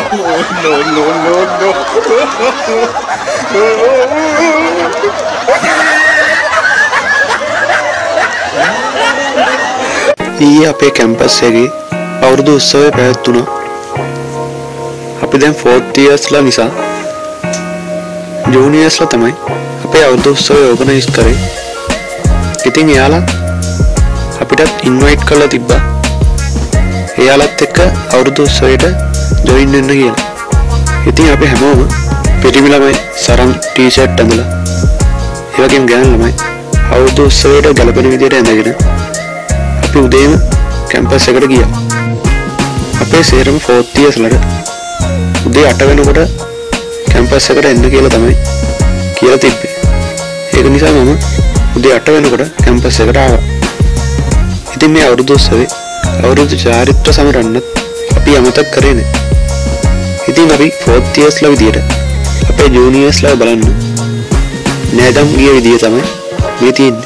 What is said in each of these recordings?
ඊයේ අපේ කැම්පස් එකේ අවුරුදු උත්සවය පැවැත්වුණා. අපි දැන් 4th yearsලා නිසා ජූනියර්ස්ලා තමයි අපේ අවුරුදු උත්සවය ඕගනයිස් කරේ. ඉතින් එයාලා අපිටත් ඉන්වයිට් කරලා තිබ්බා. එයාලත් එක්ක අවුරුදු උත්සවයට ජොයින් වෙන්න කියලා. ඉතින් අපි හැමෝම පිරිමි ළමයි සරන් ටී-ෂර්ට් ඇඳලා ඒ වගේම ගෑනු ළමයි අවුරුදු උත්සවයට ගැලපෙන විදිහට ඇඳගෙන අපි උදේම කැම්පස් එකට ගියා. අපේ සේරම 4th yearsලට උදේ 8 වෙනකොට කැම්පස් එකට එන්න කියලා තමයි කියලා තිබ්බේ. ඒක නිසා මම උදේ 8 වෙනකොට කැම්පස් එකට ආවා. ඉතින් මේ අවුරුදු උත්සවේ අවුරුදු චාරිත්‍ර සමරන්නත් අපි අමතක කරේ නෑ. ඉතින් අපි 4th yearsලා විදියට අපේ ජූනියර්ස්ලා බලන්න නෑදම් ගිය විදිය තමයි මේ තියෙන්නේ.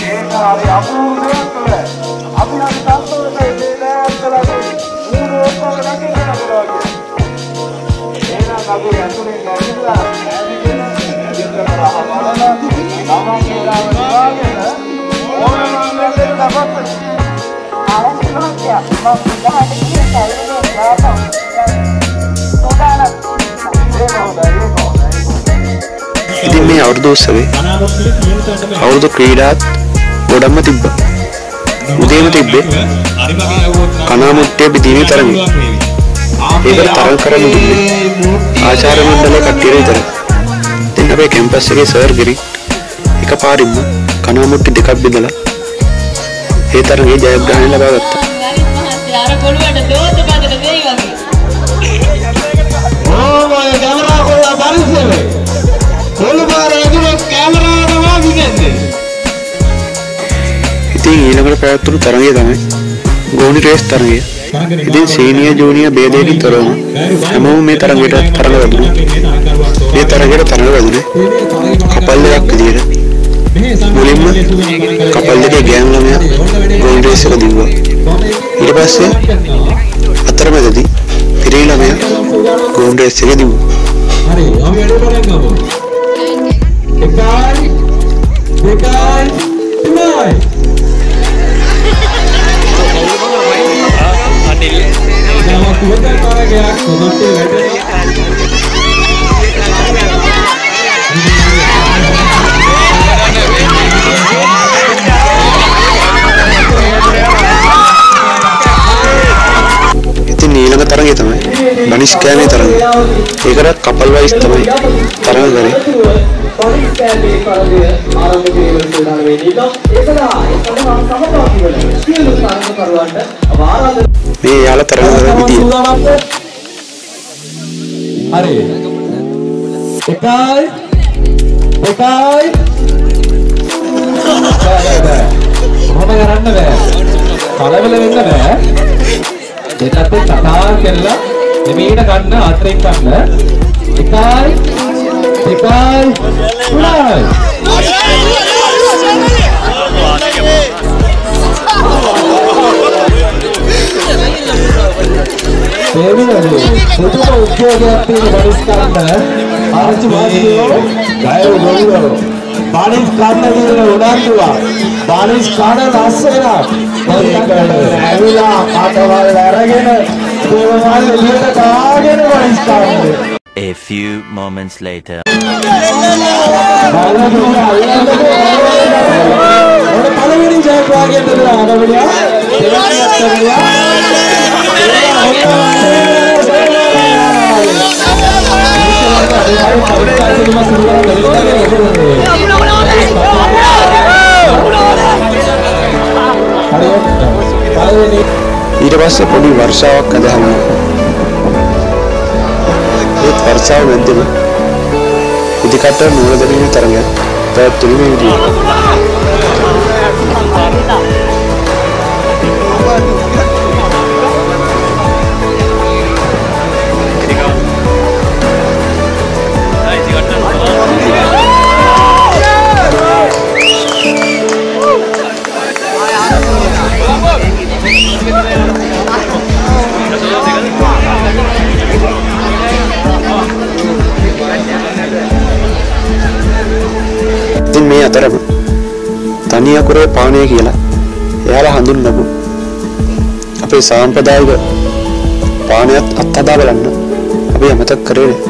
ඉතින් මේ අවුරුදු උත්සවේ අවුරුදු ක්‍රීඩාත් ගොඩක්ම තිබ්බා. උදේම තිබ්බේ කනාමුට්ටිය බෙදීමේ තරඟය. ඒකට තරඟ කරන්න දුන්නේ ආචාර්ය මණ්ඩලයේ කට්ටිය විතරයි. ඉතින් අපේ කැම්පස් එකේ සර් ගිරි එකපාරින්ම කනාමුට්ටි දෙකක් බෙදලා ඒ තරඟේ ජයග්‍රහණය ලබා ගත්තා. ඉතින් ඊළඟට පැවැත්වුණු තරඟය තමයි ගෝනි රේස් තරඟය. ඉතින් සීනියර් ජූනියර් ભેදයකින් තොරව හැමෝම මේ තරඟයට තරඟ වැදුණා. මේ තරඟයට තරඟ වැදුනේ කපල් දෙකක් විදියට. මුලින්ම කපල් දෙකේ ගෑනු ළමයා ගෝනි රේස් එක දිව්වා. ඊට පස්සේ අතරමැදදී පිරිමි ළමයා ගෝනි රේස් එක දිව්වා. හරි අපි වැඩ පටන් ගමු. එකයි දෙකයි තුනයි. නම කුවතල් මාර්ගයක් සොදොට්ටේ වැඩ. ඉතින් ඊළඟ තරඟය තමයි බනිස් කෑමේ තරඟය. ඒකට කපල් වයිස් තමයි තරඟ කරේ. මේ යාලා තරඟ කරන විදිය. හරි. එකයි මොකද කරන්න බෑ. කලබල වෙන්න බෑ. දෙකට කතා කරලා එමීට ගන්න අතරින් ගන්න. එකයි තුනයි. දෙවියනේ පුදුම උද්‍යෝගයක් තියෙන බරිස් කරන්න ආරංචි වාසියෝ ගායෝ ගොවියෝ බාලිස් කාඩ දෙන උඩන්දුවා බාලිස් කාඩ ලස්සන ඇවිලා කාටවල් අරගෙන දේවල් එළියට දාගෙන බරිස් කරන්න. A few moments later. පළවෙනි ජයග්‍රහණයට ආරම්භය ඊට පස්සේ පොඩි වර්ෂාවක් ඇදහුණා. ඒත් වර්ෂාව මැද්දේම ඉදිකට නූල දෙනින තරඟයක් පැවැත්වුණේ මේ විදියට. අතරම තනි අකුරේ පානය කියලා එයාලා හඳුන්වපු අපේ සාම්ප්‍රදායික පානයත් අත්හදා බලන්න අපි අමතක කරේ නෑ.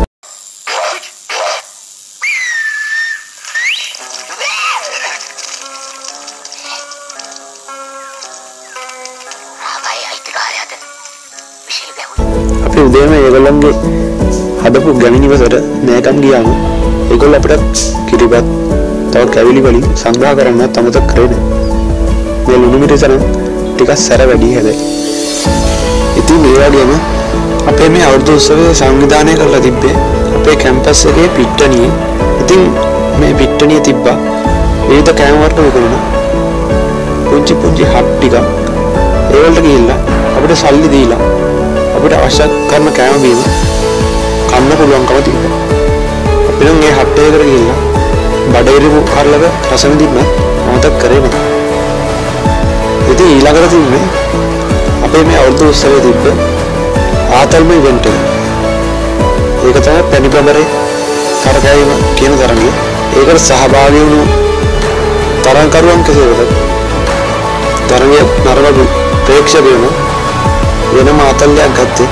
අපි උදේම ඒගොල්ලන්ගේ හදපු ගැමිනිවසට නෑකම් ගියාම ඒගොල්ලෝ අපිට කිරිබත් තව කැවිලි වලින් සංග්‍රහ කරන්නත් අමතක කරේ නෑ. මේ ලුණු මිරිස නම් ටිකක් සැර වැඩි හැබැයි. ඉතින් මේ වගේම අපේ මේ අවුරුදු උත්සවය සංවිධානය කරලා තිබ්බේ අපේ කැම්පස් එකේ පිට්ටනියේ. ඉතින් මේ පිට්ටනිය තිබ්බා විවිධ කෑම වර්ග විකුණන පුංචි පුංචි හබ් ටික. ඒවලට ගිහිල්ලා අපිට සල්ලි දීලා අපිට අවශ්‍ය කරන කෑම බීම කන්න පුළුවන්කම තිබ්බා. අපි නම් මේ හබ් එකකට ගිහිල්ලා බඩගිනි කරලක රස විඳින්න අමතක කරේ නෑ. ඉතින් ඊළඟට තිබ්බේ අපේ මේ අවුරුදු උත්සවයේ තිබ්බ ආතල්ම ඉවෙන්ට් එක. ඒක තමයි පැණි ප්‍රබරේ කරකැවීම කියන තරඟය. ඒකට සහභාගී වුණු තරඟකරුවන් කෙසේ වෙතත් තරඟය නරඹපු ප්‍රේක්ෂකයන් වෙනම ආතල්යක් ගත්තේ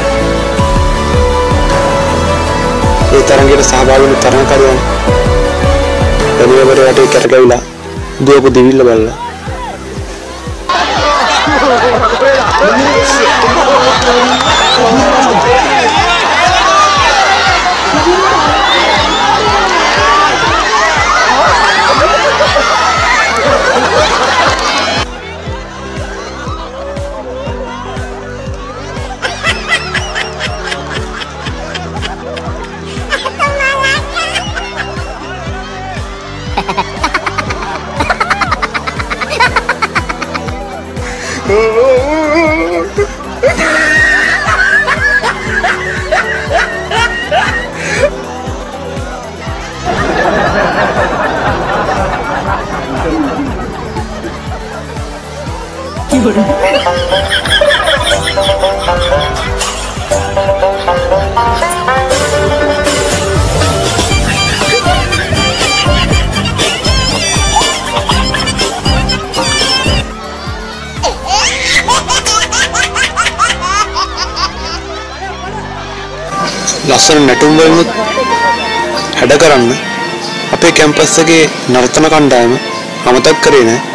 ඒ තරඟයට සහභාගී වුණු තරඟකරුවන් පැණි ප්‍රබරේ වටේ කරකැවිලා දුවපු දිවිල්ල බලලා ලස්සන නැටුම් වලින් හැඩ කරන්න අපේ කැම්පස් එකේ නර්තන කණ්ඩායම අමතක කරේ නෑ.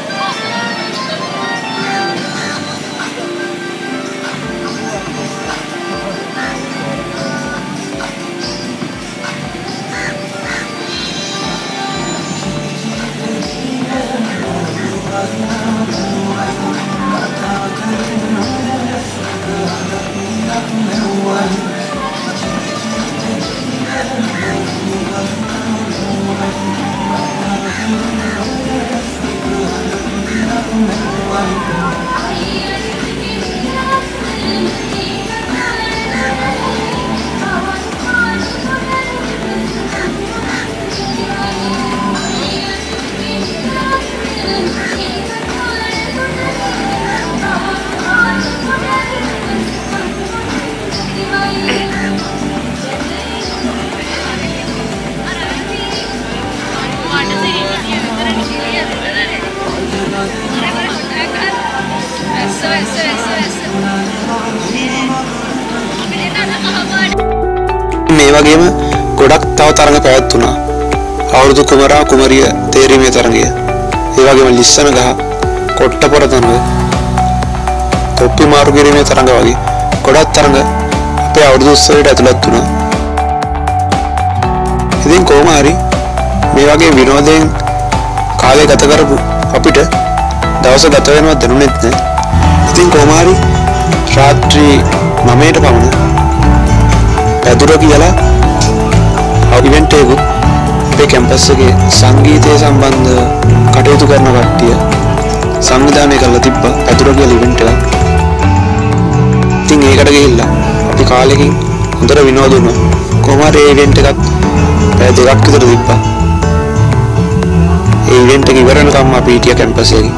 මේ වගේම ගොඩක් තව තරඟ පැවැත්වුණා. අවුරුදු කුමරා කුමරිය තේරීමේ තරඟය. ඒ වගේම ලිස්සන ගහ, කොට්ටපොර තරඟ, කොප්පි මාරු කිරීමේ තරඟ වගේ ගොඩක් තරඟ අපේ අවුරුදු උත්සවයට ඇතුළත් වුණා. ඉතින් කොහොම හරි මේ වගේ විනෝදයෙන් කාලය ගත කරපු අපිට දවස ගත වෙනවත් දැනුනෙත් නෑ. ඉතින් කොහොම හරි රාත්‍රී 9ට පමණ පැදුර කියලා ඉවෙන්ට් එකක් අපේ කැම්පස් එකේ සංගීතය සම්බන්ධ කටයුතු කරන කට්ටිය සංවිධානය කරලා තිබ්බා පැදුර කියලා ඉවෙන්ට් එකක්. ඉතින් ඒකට ගිහිල්ලා අපි කාලෙකින් හොඳට විනෝද වුණා. කොහොම හරි ඒ ඉවෙන්ට් එකත් පැය 2ක් විතර තිබ්බා. ඒ ඉවෙන්ට් එක ඉවර වෙනකම් අපි හිටියා කැම්පස් එකේ.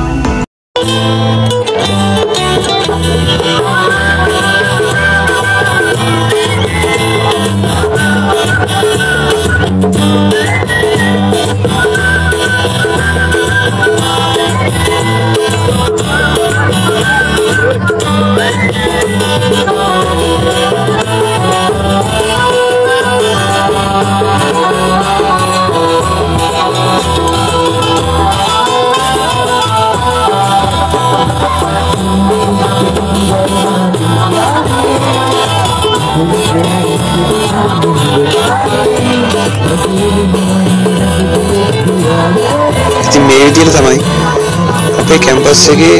ඉතින් මේ විදිහට තමයි අපේ කැම්පස් එකේ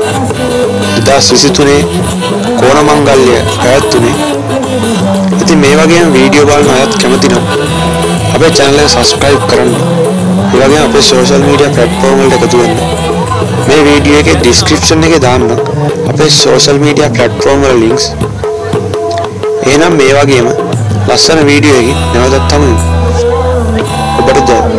2023 කෝණමංගල්‍ය පැවැත්වුනේ. ඉතින් මේ වගේම වීඩියෝ බලන අයත් කැමති නම් අපේ channel එක subscribe කරන්න. ඒ වගේම අපේ social media platform වලට එකතු වෙන්න. මේ වීඩියෝ එකේ description එකේ දාන්න අපේ social media platform වල links. එහෙනම් මේ වගේම ලස්සන වීඩියෝ එකකින් නැවතත් හමු වෙමු. ඔබට ජය.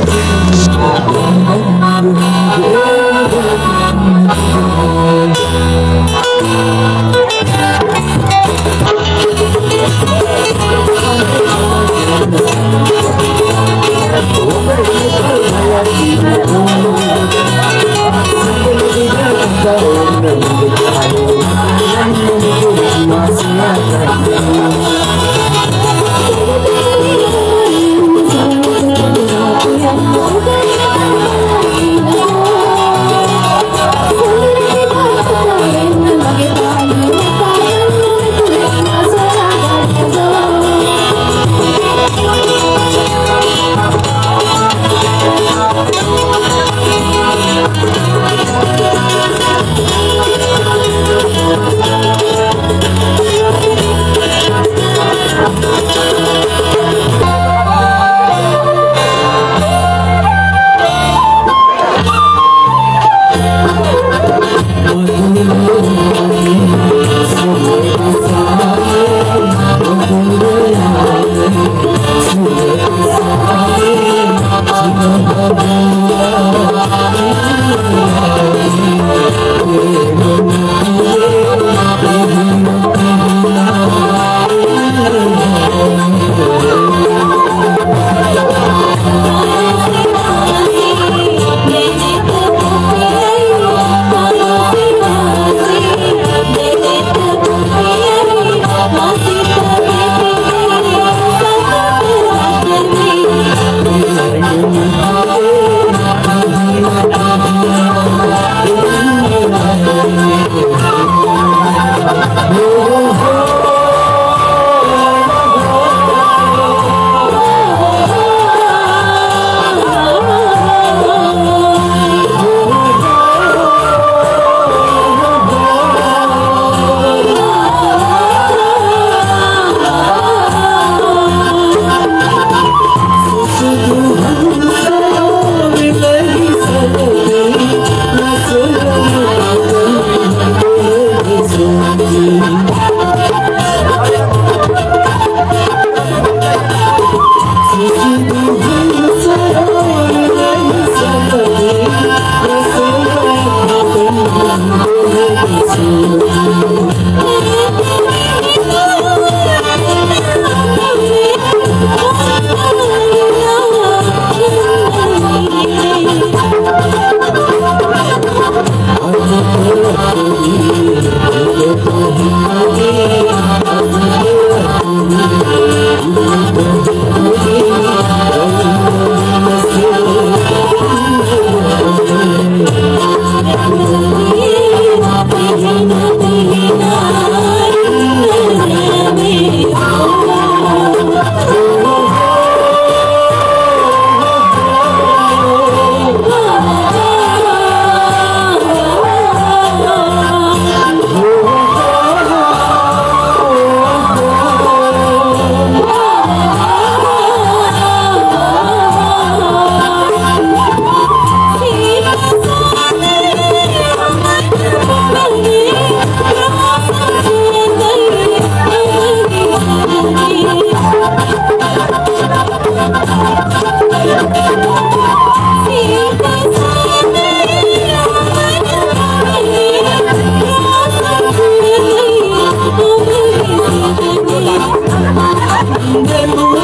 Then